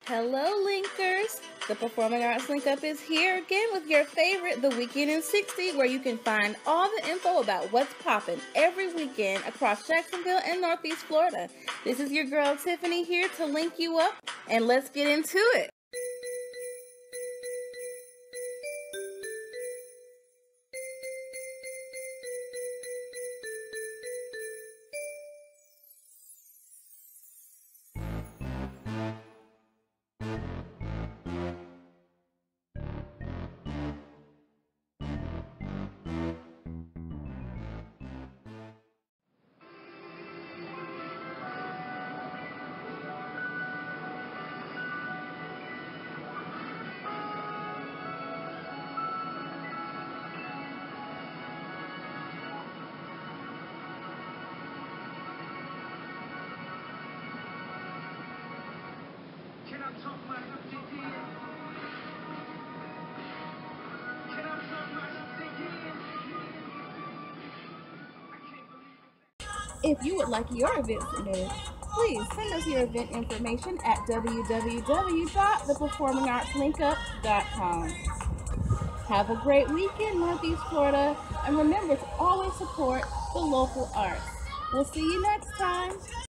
Hello, Linkers! The Performing Arts Link Up is here again with your favorite, The Weekend in 60, where you can find all the info about what's popping every weekend across Jacksonville and Northeast Florida. This is your girl, Tiffany, here to link you up, and let's get into it. If you would like your event submitted, please send us your event information at www.theperformingartslinkup.com. Have a great weekend, Northeast Florida, and remember to always support the local arts. We'll see you next time.